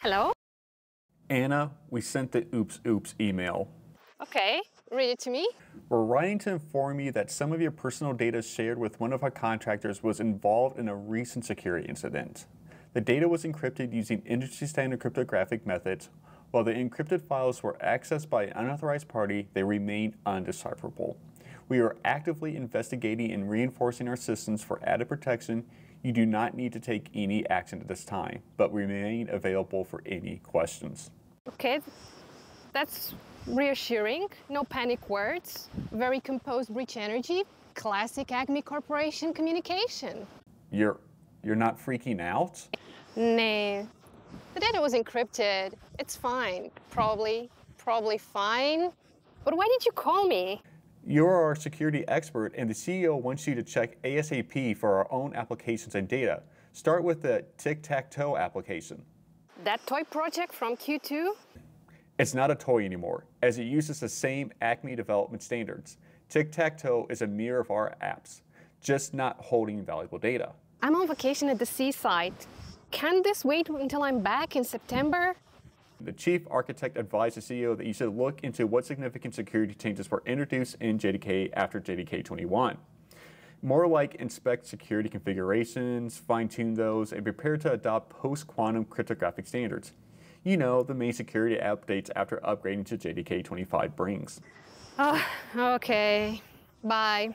Hello? Anna, we sent the oops email. Okay, read it to me. We're writing to inform you that some of your personal data shared with one of our contractors was involved in a recent security incident. The data was encrypted using industry-standard cryptographic methods. While the encrypted files were accessed by an unauthorized party, they remain undecipherable. We are actively investigating and reinforcing our systems for added protection. You do not need to take any action at this time, but remain available for any questions. Okay, that's reassuring. No panic words. Very composed breach energy. Classic Acme Corporation communication. You're not freaking out? Nah. The data was encrypted. It's fine. Probably fine. But why did you call me? You're our security expert, and the CEO wants you to check ASAP for our own applications and data. Start with the tic-tac-toe application. That toy project from Q2? It's not a toy anymore, as it uses the same Acme development standards. Tic-tac-toe is a mirror of our apps, just not holding valuable data. I'm on vacation at the seaside. Can this wait until I'm back in September? The chief architect advised the CEO that you should look into what significant security changes were introduced in JDK after JDK 21. More like inspect security configurations, fine-tune those, and prepare to adopt post-quantum cryptographic standards. You know, the main security updates after upgrading to JDK 25 brings. Okay. Bye.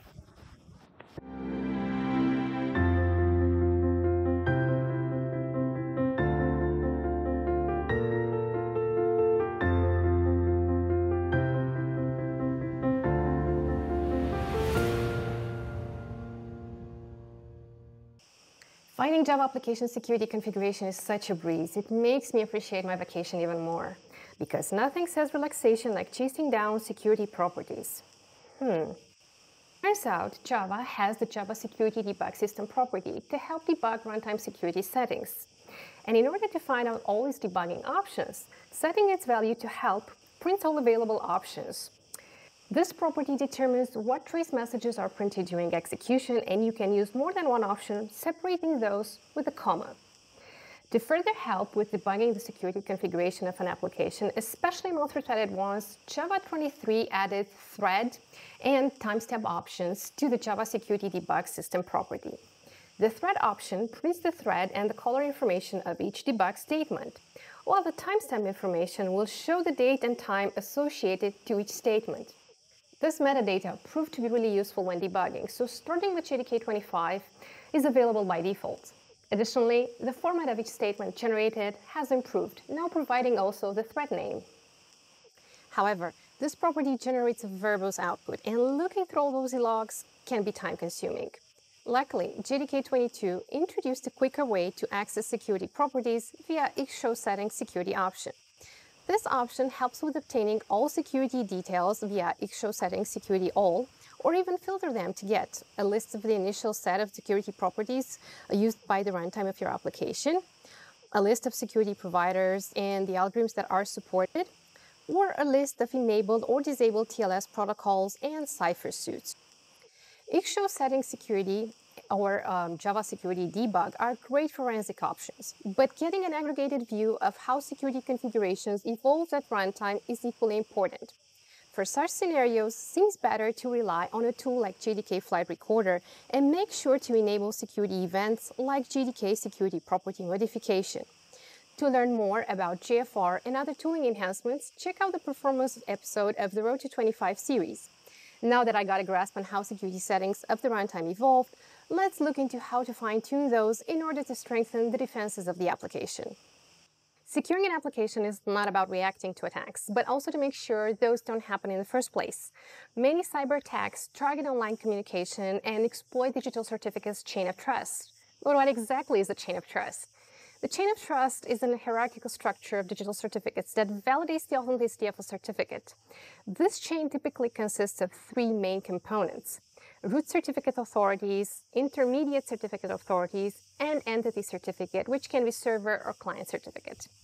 Finding Java application security configuration is such a breeze. It makes me appreciate my vacation even more. Because nothing says relaxation like chasing down security properties. Turns out Java has the Java Security Debug System property to help debug runtime security settings. And in order to find out all its debugging options, setting its value to help prints all available options. This property determines what trace messages are printed during execution, and you can use more than one option, separating those with a comma. To further help with debugging the security configuration of an application, especially multi-threaded ones, Java 23 added thread and timestamp options to the Java Security Debug System property. The thread option prints the thread and the color information of each debug statement, while the timestamp information will show the date and time associated to each statement. This metadata proved to be really useful when debugging, so starting with JDK 25 is available by default. Additionally, the format of each statement generated has improved, now providing also the thread name. However, this property generates a verbose output, and looking through all those logs can be time-consuming. Luckily, JDK 22 introduced a quicker way to access security properties via xShowSettings security option. This option helps with obtaining all security details via xShowSettings security all, or even filter them to get a list of the initial set of security properties used by the runtime of your application, a list of security providers and the algorithms that are supported, or a list of enabled or disabled TLS protocols and cipher suits. xShowSettings security or Java Security Debug are great forensic options, but getting an aggregated view of how security configurations evolve at runtime is equally important. For such scenarios, it seems better to rely on a tool like JDK Flight Recorder and make sure to enable security events like JDK Security Property Modification. To learn more about JFR and other tooling enhancements, check out the performance episode of the Road to 25 series. Now that I got a grasp on how security settings of the runtime evolved, let's look into how to fine-tune those in order to strengthen the defenses of the application. Securing an application is not about reacting to attacks, but also to make sure those don't happen in the first place. Many cyber attacks target online communication and exploit digital certificates' chain of trust. But what exactly is a chain of trust? The chain of trust is a hierarchical structure of digital certificates that validates the authenticity of a certificate. This chain typically consists of three main components: root certificate authorities, intermediate certificate authorities, and entity certificate, which can be server or client certificate.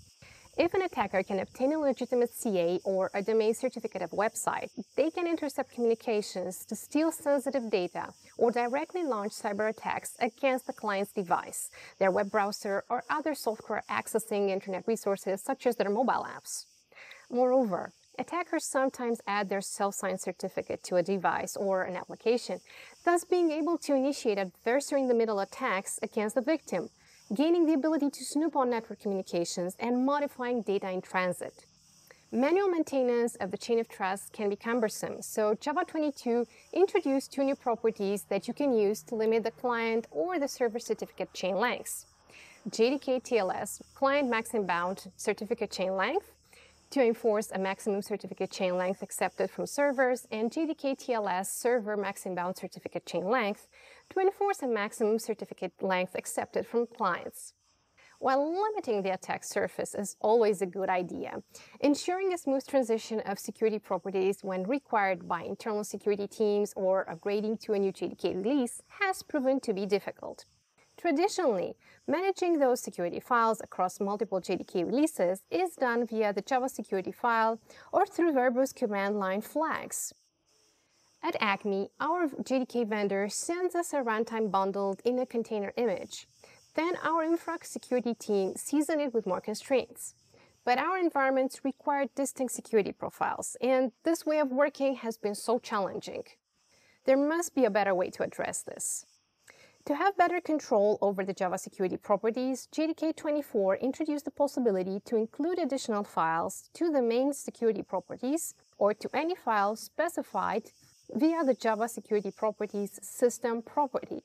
If an attacker can obtain a legitimate CA or a domain certificate of a website, they can intercept communications to steal sensitive data or directly launch cyber attacks against the client's device, their web browser, or other software accessing internet resources such as their mobile apps. Moreover, attackers sometimes add their self-signed certificate to a device or an application, thus being able to initiate adversary-in-the-middle attacks against the victim, gaining the ability to snoop on network communications and modifying data in transit. Manual maintenance of the chain of trust can be cumbersome, so Java 22 introduced 2 new properties that you can use to limit the client or the server certificate chain lengths. JDK TLS, client maximum bound certificate chain length, to enforce a maximum certificate chain length accepted from servers, and JDK TLS server maximum bound certificate chain length to enforce a maximum certificate length accepted from clients. While limiting the attack surface is always a good idea, ensuring a smooth transition of security properties when required by internal security teams or upgrading to a new JDK release has proven to be difficult. Traditionally, managing those security files across multiple JDK releases is done via the Java security file or through verbose command line flags. At Acme, our JDK vendor sends us a runtime bundled in a container image. Then our infra security team seasons it with more constraints. But our environments require distinct security profiles, and this way of working has been so challenging. There must be a better way to address this. To have better control over the Java security properties, JDK 24 introduced the possibility to include additional files to the main security properties or to any file specified via the Java security properties system property.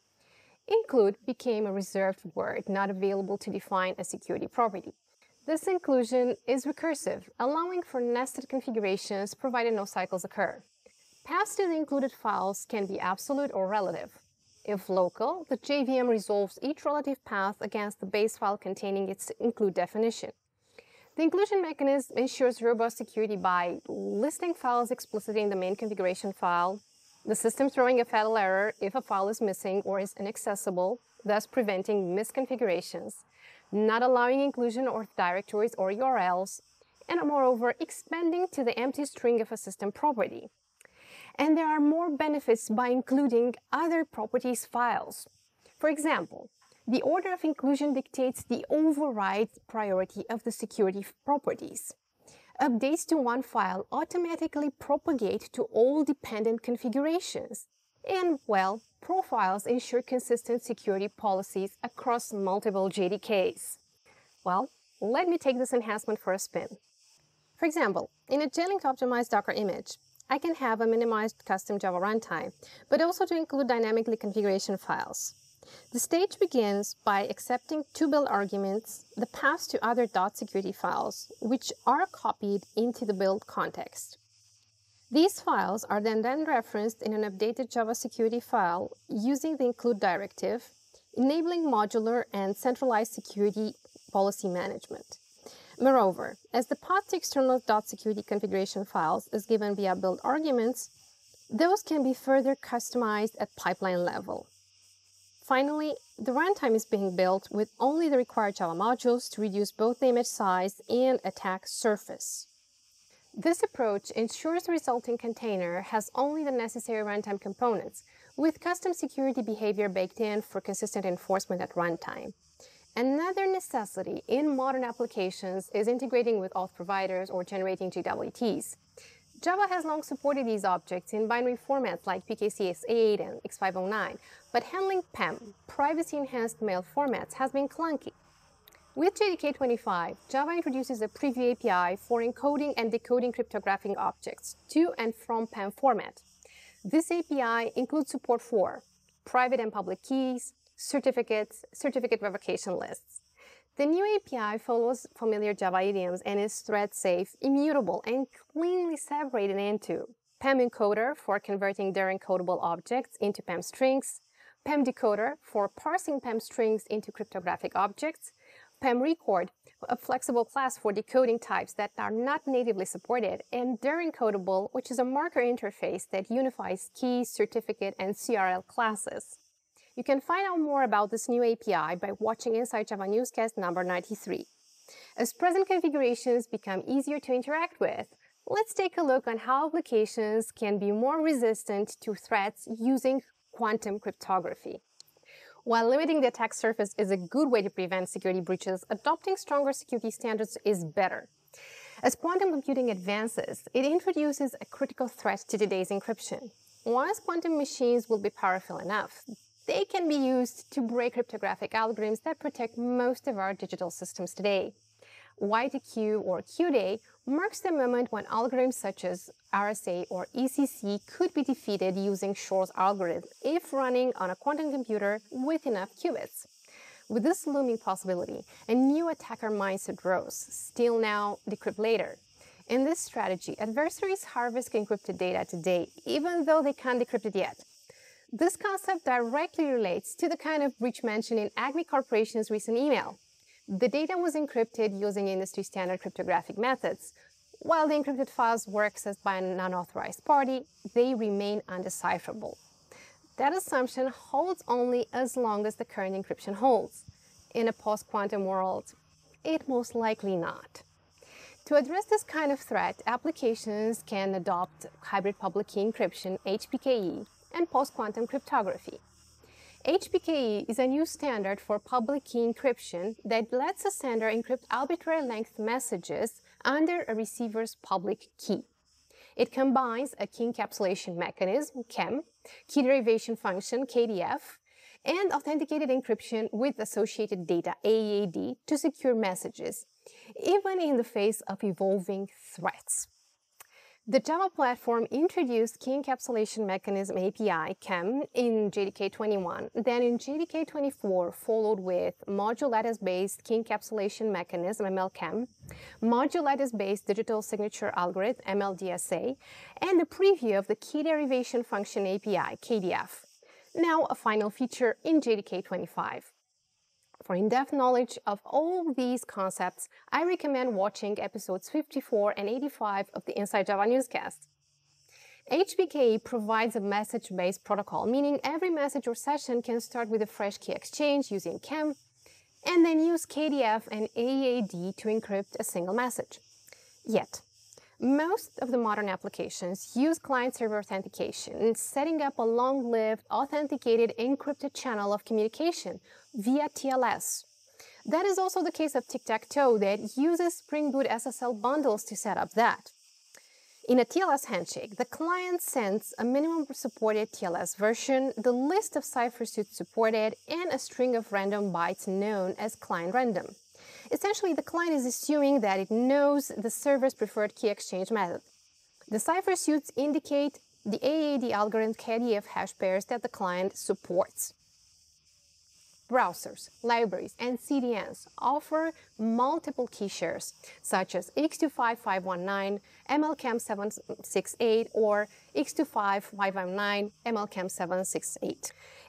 Include became a reserved word not available to define a security property. This inclusion is recursive, allowing for nested configurations provided no cycles occur. Paths to the included files can be absolute or relative. If local, the JVM resolves each relative path against the base file containing its include definition. The inclusion mechanism ensures robust security by listing files explicitly in the main configuration file, the system throwing a fatal error if a file is missing or is inaccessible, thus preventing misconfigurations, not allowing inclusion of directories or URLs, and moreover, expanding to the empty string of a system property. And there are more benefits by including other properties files. For example, the order of inclusion dictates the override priority of the security properties. Updates to one file automatically propagate to all dependent configurations. And, well, profiles ensure consistent security policies across multiple JDKs. Well, let me take this enhancement for a spin. For example, in a J-Link optimized Docker image, I can have a minimized custom Java runtime, but also to include dynamically configuration files. The stage begins by accepting 2 build arguments, the paths to other .security files, which are copied into the build context. These files are then referenced in an updated Java security file using the include directive, enabling modular and centralized security policy management. Moreover, as the path to external .security configuration files is given via build arguments, those can be further customized at pipeline level. Finally, the runtime is being built with only the required Java modules to reduce both the image size and attack surface. This approach ensures the resulting container has only the necessary runtime components, with custom security behavior baked in for consistent enforcement at runtime. Another necessity in modern applications is integrating with auth providers or generating JWTs. Java has long supported these objects in binary formats like PKCS8 and X509, but handling PEM, privacy-enhanced mail formats, has been clunky. With JDK 25, Java introduces a preview API for encoding and decoding cryptographic objects to and from PEM format. This API includes support for private and public keys, certificates, certificate revocation lists. The new API follows familiar Java idioms and is thread-safe, immutable, and cleanly separated into PEM encoder for converting their encodable objects into PEM strings, PEM decoder for parsing PEM strings into cryptographic objects, PEM record, a flexible class for decoding types that are not natively supported, and their encodable, which is a marker interface that unifies keys, certificate, and CRL classes. You can find out more about this new API by watching Inside Java Newscast number 93. As present configurations become easier to interact with, let's take a look on how applications can be more resistant to threats using quantum cryptography. While limiting the attack surface is a good way to prevent security breaches, adopting stronger security standards is better. As quantum computing advances, it introduces a critical threat to today's encryption. Once quantum machines will be powerful enough, they can be used to break cryptographic algorithms that protect most of our digital systems today. Y2Q or Q-Day marks the moment when algorithms such as RSA or ECC could be defeated using Shor's algorithm if running on a quantum computer with enough qubits. With this looming possibility, a new attacker mindset grows: steal now, decrypt later. In this strategy, adversaries harvest encrypted data today, even though they can't decrypt it yet. This concept directly relates to the kind of breach mentioned in Acme Corporation's recent email. The data was encrypted using industry-standard cryptographic methods. While the encrypted files were accessed by an unauthorized party, they remain undecipherable. That assumption holds only as long as the current encryption holds. In a post-quantum world, it most likely not. To address this kind of threat, applications can adopt hybrid public key encryption, HPKE, and post-quantum cryptography. HPKE is a new standard for public key encryption that lets a sender encrypt arbitrary length messages under a receiver's public key. It combines a key encapsulation mechanism, KEM, key derivation function, KDF, and authenticated encryption with associated data, AED, to secure messages, even in the face of evolving threats. The Java platform introduced Key Encapsulation Mechanism API, KEM, in JDK 21. Then in JDK 24, followed with Module Lattice-based Key Encapsulation Mechanism, MLKEM, Module Lattice-based Digital Signature Algorithm, MLDSA, and a preview of the Key Derivation Function API, KDF. Now a final feature in JDK 25. For in-depth knowledge of all these concepts, I recommend watching episodes 54 and 85 of the Inside Java newscast. HPKE provides a message-based protocol, meaning every message or session can start with a fresh key exchange using KEM, and then use KDF and AED to encrypt a single message. Yet, most of the modern applications use client-server authentication, setting up a long-lived, authenticated, encrypted channel of communication via TLS. That is also the case of Tic-Tac-Toe that uses Spring Boot SSL bundles to set up that. In a TLS handshake, the client sends a minimum supported TLS version, the list of cipher suits supported, and a string of random bytes known as client random. Essentially, the client is assuming that it knows the server's preferred key exchange method. The cipher suits indicate the AED algorithm KDF hash pairs that the client supports. Browsers, libraries, and CDNs offer multiple key shares, such as x25519, MLCAM768, or x25519, MLCAM768.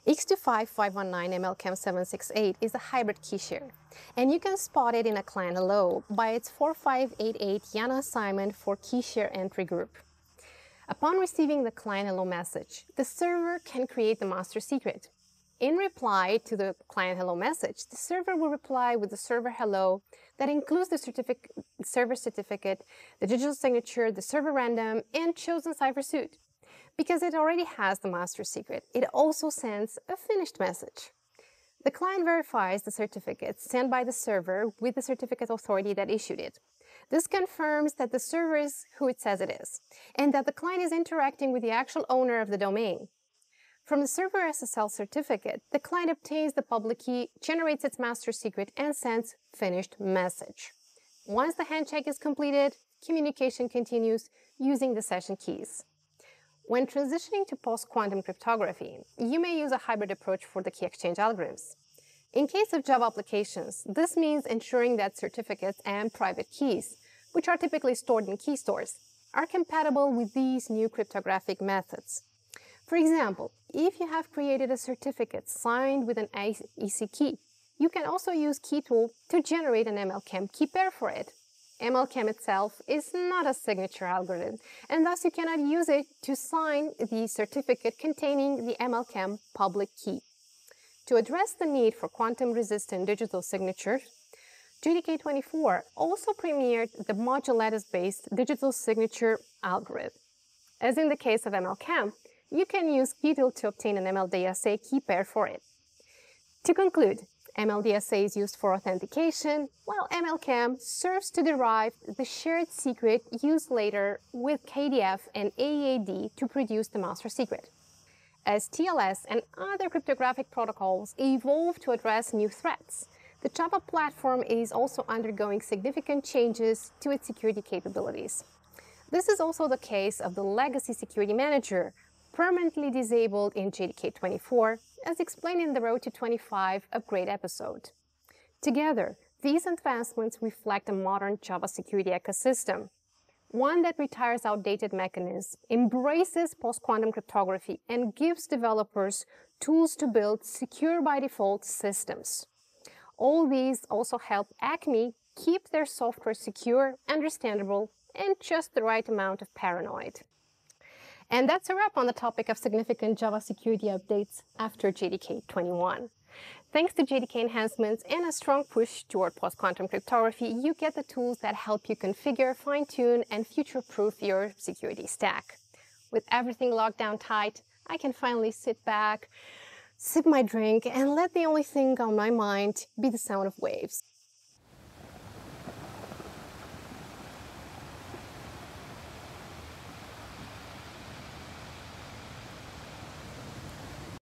x25519 MLCAM768 is a hybrid key share, and you can spot it in a client hello by its 4588 YANA assignment for key share entry group. Upon receiving the client hello message, the server can create the master secret. In reply to the client hello message, the server will reply with the server hello that includes the server certificate, the digital signature, the server random, and chosen cipher suit. Because it already has the master secret, it also sends a finished message. The client verifies the certificate sent by the server with the certificate authority that issued it. This confirms that the server is who it says it is, and that the client is interacting with the actual owner of the domain. From the server SSL certificate, the client obtains the public key, generates its master secret, and sends finished message. Once the handshake is completed, communication continues using the session keys. When transitioning to post-quantum cryptography, you may use a hybrid approach for the key exchange algorithms. In case of Java applications, this means ensuring that certificates and private keys, which are typically stored in key stores, are compatible with these new cryptographic methods. For example, if you have created a certificate signed with an EC key, you can also use KeyTool to generate an MLCAM key pair for it. MLCAM itself is not a signature algorithm, and thus you cannot use it to sign the certificate containing the MLCAM public key. To address the need for quantum-resistant digital signatures, JDK 24 also premiered the module lattice-based digital signature algorithm. As in the case of MLCAM, you can use Keytool to obtain an MLDSA key pair for it. To conclude, MLDSA is used for authentication, while MLCAM serves to derive the shared secret used later with KDF and AEAD to produce the master secret. As TLS and other cryptographic protocols evolve to address new threats, the Java platform is also undergoing significant changes to its security capabilities. This is also the case of the Legacy Security Manager, permanently disabled in JDK 24, as explained in the Road to 25 upgrade episode. Together, these advancements reflect a modern Java security ecosystem, one that retires outdated mechanisms, embraces post-quantum cryptography, and gives developers tools to build secure-by-default systems. All these also help Acme keep their software secure, understandable, and just the right amount of paranoid. And that's a wrap on the topic of significant Java security updates after JDK 21. Thanks to JDK enhancements and a strong push toward post-quantum cryptography, you get the tools that help you configure, fine-tune, and future-proof your security stack. With everything locked down tight, I can finally sit back, sip my drink, and let the only thing on my mind be the sound of waves.